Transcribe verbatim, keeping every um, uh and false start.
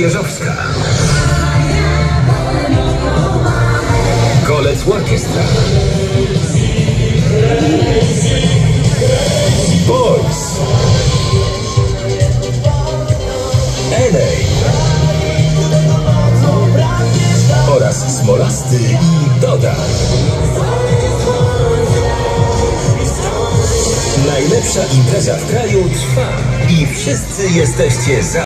Jeżowska, Golec Orkiestra, Boys, N A oraz Smolasty i Doda. Najlepsza impreza w kraju trwa i wszyscy jesteście za.